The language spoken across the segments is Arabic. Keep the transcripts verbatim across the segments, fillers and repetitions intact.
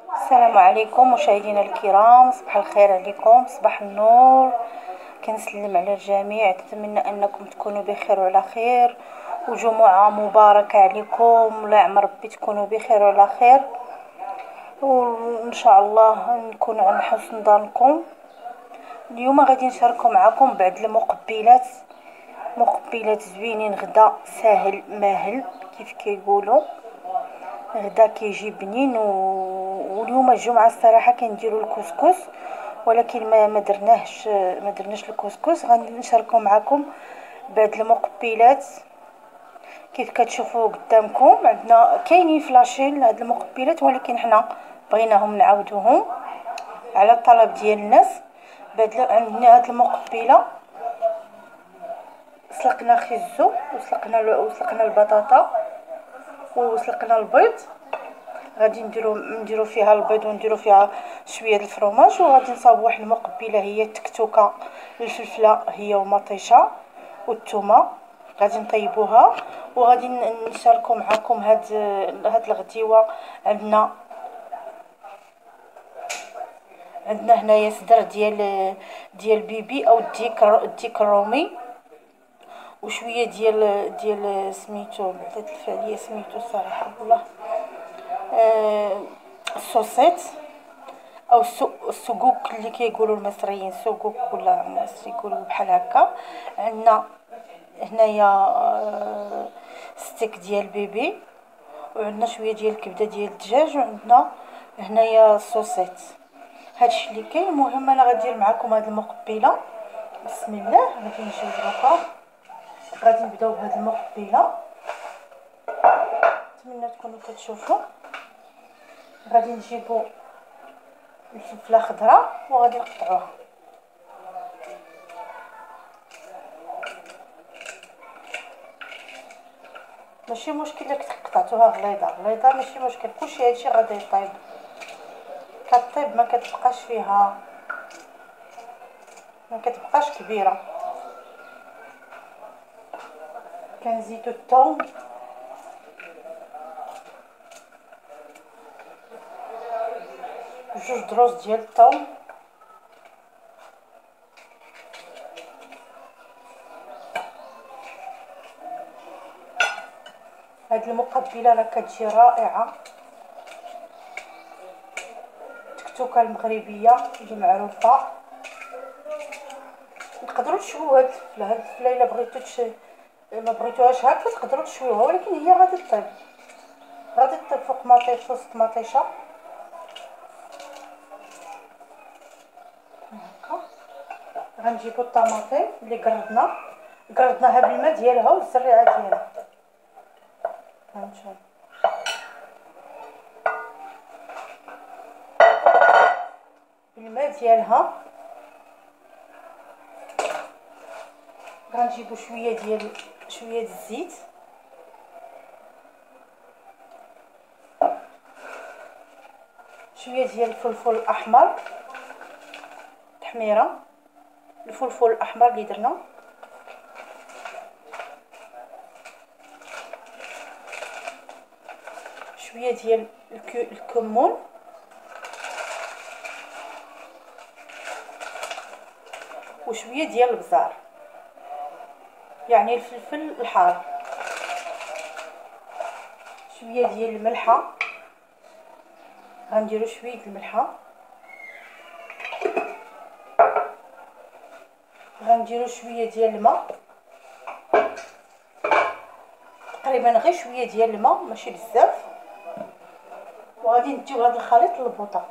السلام عليكم مشاهدينا الكرام، صباح الخير عليكم، صباح النور. كنسلم على الجميع، نتمنى انكم تكونوا بخير وعلى خير، وجمعة مباركة عليكم. الله يعمر ربي تكونوا بخير وعلى خير، وان شاء الله نكون على حسن ظنكم. اليوم غادي نشاركوا معكم بعض المقبلات مقبلات زوينين، غدا ساهل ماهل كيف كيقولوا. غدا كيجي بنين و... واليوم الجمعه الصراحه كنديروا الكسكس، ولكن ما ما درناهش ما درناش الكسكس. غادي نشاركوا معكم بعض المقبلات كيف كتشوفوا قدامكم. عندنا كاينين فلاشين هاد المقبلات، ولكن حنا بغيناهم نعاودوهم على الطلب ديال الناس. بعد عندنا هاد المقبله، سلقنا خيزو وسلقنا وسلقنا البطاطا وسلقنا البيض. غادي نديرو نديرو فيها البيض ونديرو فيها شويه د الفرماج، وغادي نصاوب واحد المقبله هي التكتوكه، الفلفله هي ومطيشه والثومه. غادي نطيبوها وغادي نشاركو معكم هاد هاد الغديوه. عندنا عندنا هنايا صدر ديال ديال بيبي او الديك الديك الرومي، وشويه ديال ديال سميتو بعدا الفعليه سميتو الصراحه والله آه الصوصيت او السقوق اللي كيقولوا المصريين، سقوق ولا المصري يقولوا بحال هكا. عندنا هنايا آه ستيك ديال بيبي، وعندنا شويه ديال الكبده ديال الدجاج، وعندنا هنايا الصوصيت. هادشي اللي كاين. المهم انا غندير معكم هاد المقبله. بسم الله. غادي نجيب دروكا، غادي نبداو بهاد المقبله. نتمنى تكونوا كتشوفوا. غادي نجيبو الفلفله خضراء وغادي نقطعوها. ماشي مشكل الا قطعتوها غليظه غليظه، ماشي مشكل، كلشي هادشي غادي يطيب. كطيب ما كتبقاش فيها، ما كتبقاش كبيره. كنزيدو الثوم، جوج دروس ديال الثوم، هاد المقبله راه كتجي رائعه، التكتوكه المغربيه اللي معروفه. نقدروا نشويو هاد الفلفله هاد الفلفله الا بغيتو تش... ما بغيتوهاش هكا تقدروا تشويوها، ولكن هي غادي طيب غادي طيب فوق مطيش في وسط مطيشه هكا. غنجيبو الطماطم اللي قردنا قردناها بالماء ديالها والزريعه ديالها. هانتوما بالماء ديالها. غنجيبو شويه ديال شويه ديال الزيت، شويه ديال الفلفل الاحمر، تحميره الفلفل الاحمر اللي درنا، شويه ديال الكمون، وشويه ديال البزار يعني الفلفل الحار، شويه ديال الملحه. غنديروا شويه الملحه، غنديروا شويه ديال الماء، تقريبا غير شويه ديال الماء ماشي بزاف. وغادي نديو هذا الخليط للبوطه.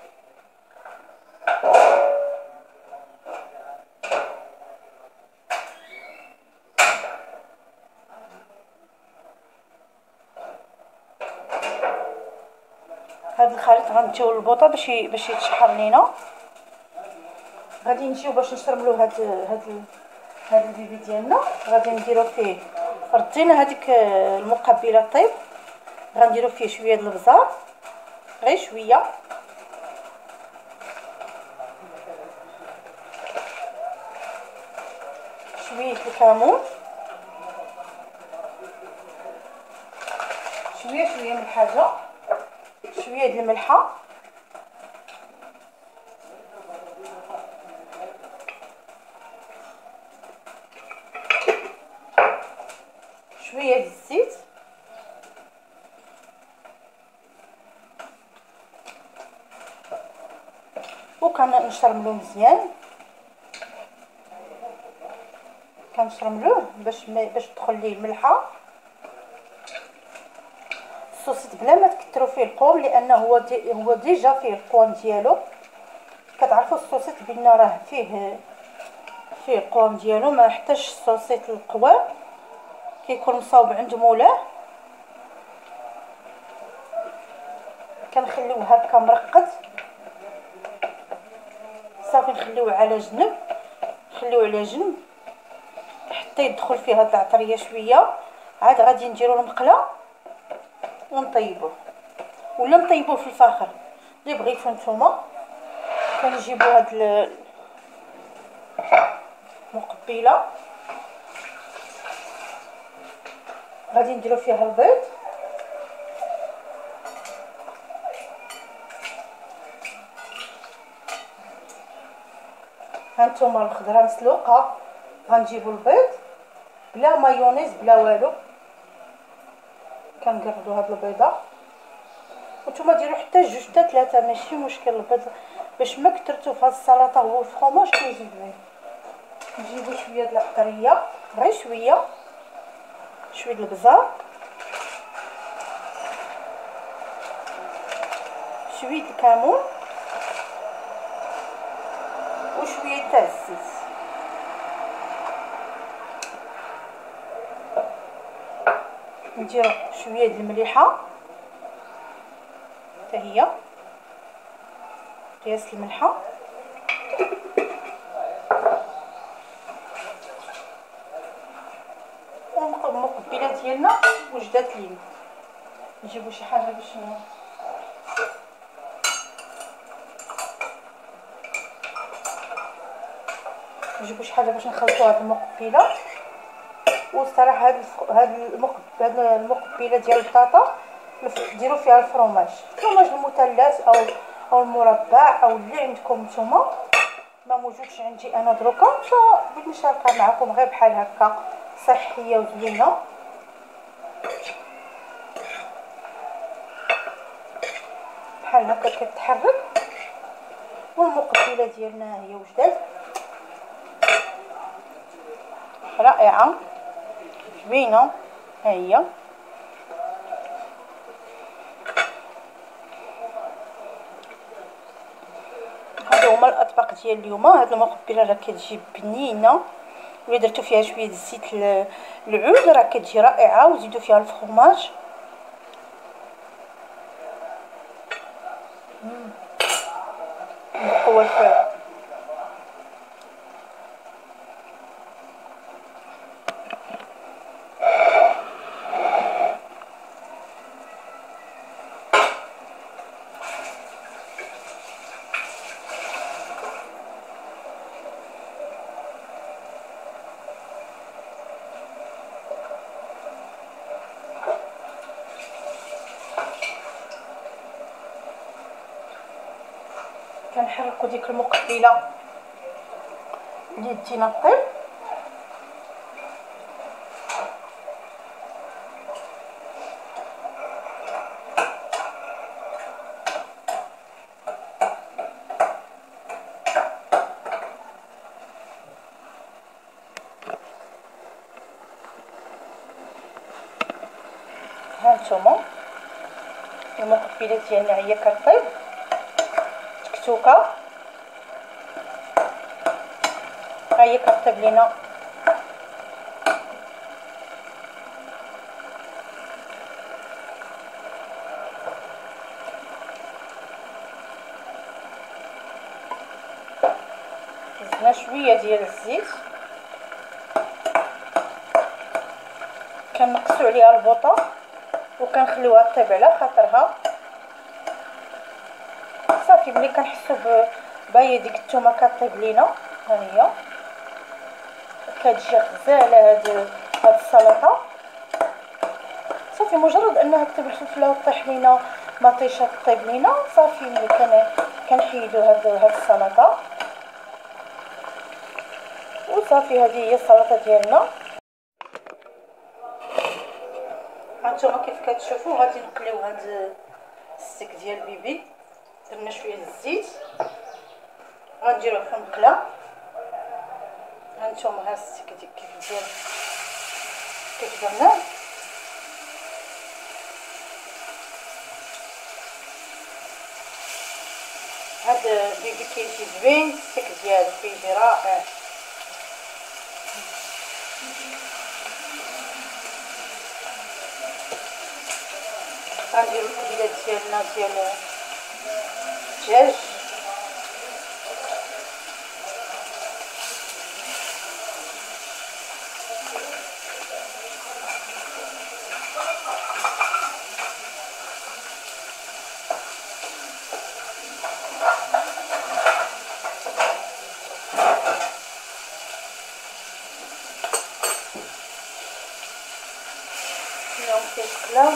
هذا الخليط غنديوه للبوطه باش باش يتشحر لينا. غادي نجيو باش نشرملو هاد هاد هاد البيبي ديالنا. غادي نديرو فيه، ردينا هذيك المقبله طيب، غنديرو فيه شويه د البزار غير شويه، شويه الكمون، شويه شويه من الحاجه، شويه د الملحه، وكنشرملو مزيان، كنشرملوه باش ما باش تدخل ليه الملحه. السوسيط بلا ما تكثروا فيه القوام لانه هو دي هو ديجا فيه القوام ديالو. كتعرفوا السوسيط بان راه فيه فيه القوام ديالو، ما يحتاجش السوسيط القوام، كيكون مصاوب عند مولاه. كنخليوه هكا مرقد صافي، نخليوه على جنب، نخليوه على جنب حتى يدخل فيها العطريه شويه. عاد غادي نديرو المقله ونطيبوه، ولا نطيبوه في الفاخر اللي بغيتو نتوما. كنجيبو هاد المقبله غادي نديرو فيها البيض، هانتوما الخضره مسلوقه. غنجيبو البيض بلا مايونيز بلا والو، كنقرضو هاد البيضه وانتوما ديروا حتى جوج حتى ثلاثه ماشي مشكل. البيض باش ما كثرتو في هاد السلطه هو الفرomاج كيزيد ليه. نجيبو شويه د العطريه، غير شويه، شويه د البزار، شويه الكمون وشويه تاع الزيت. ندير شويه د المليحه حتى هي قياس الملحه، والمقبله ديالنا وجدات لينا. نجيبو شي حاجه باش نجيبو شي حاجه باش نخلطوا هاد المقبله. والصراحه هاد هاد المقبله هاد المقبله ديال البطاطا ديروا فيها الفرomاج، الفرomاج المثلث او او المربع او اللي عندكم نتوما. ما موجودش عندي انا دروكا، فبغيت نشاركها معكم غير بحال هكا صحيه وزوينه. بحال هكا كتحرك. والمقبله ديالنا هي وجدات رائعه زوينه. ها هي هادو هما الاطباق ديال اليوم. هاد المقبله راه كتجي بنينه، ولا درتو فيها شويه زيت العود راه كتجي رائعه، وزيدوا فيها الفرomاج. بقوه الفرن. كنحركوا ديك المقبله اللي دينا طيب. هانتوما المقبله ديالنا هي كطيب تكتوكه، ها هي كطيب لينا. زدنا شويه ديال الزيت، كنقصوا عليها البوطه وكنخليوها طيب على خاطرها. صافي ملي كنحسوا باهيه ديك الثومه كطيب لينا، ها هي كتجي غزاله هاد هاد السلطه. صافي مجرد انها تطيب الفلفله وطيح لينا مطيشه طيب لينا، صافي ملي كان كنحيدو هاد هاد السلطه وصافي. هذه هي السلطه ديالنا. هانتوما كيف كتشوفوا غادي نقليو هاد الستيك ديال بيبي. درنا شويه الزيت غنديروه في المقله. هانتوما ها كيف كيف دير كيف درناه. هاد البيبي كيجي زوين، السك ديالو كيجي رائع. غنديرو التبيله ديالنا ديال الدجاج. اليوم كيتقلاو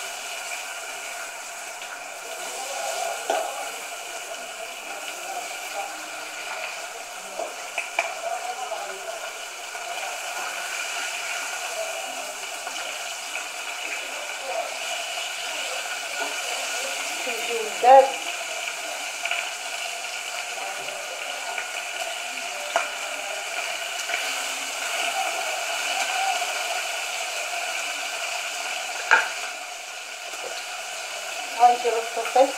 كيجيو لذاذ. غنديرو السوسيس.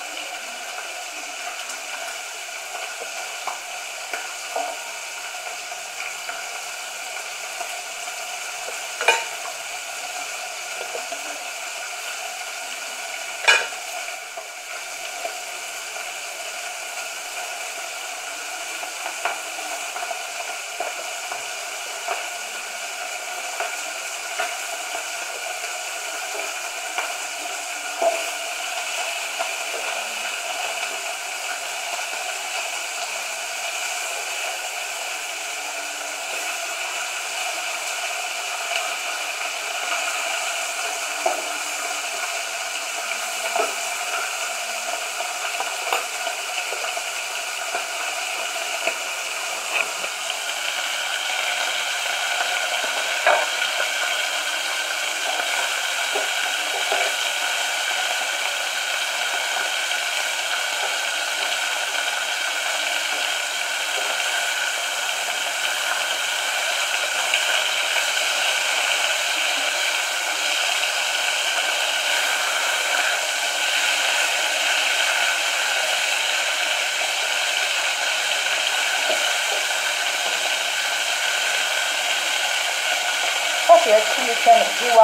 صافي هادشي اللي كان غديوه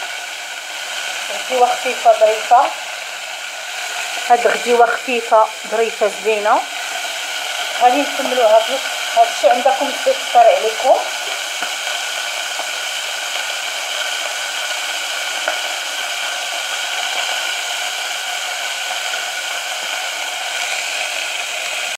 غديوه خفيفه ظريفه. هاد غديوه خفيفه ظريفه زوينه. غادي نكملوها بنفس هادشي. عندكم الزيت طاري عليكم.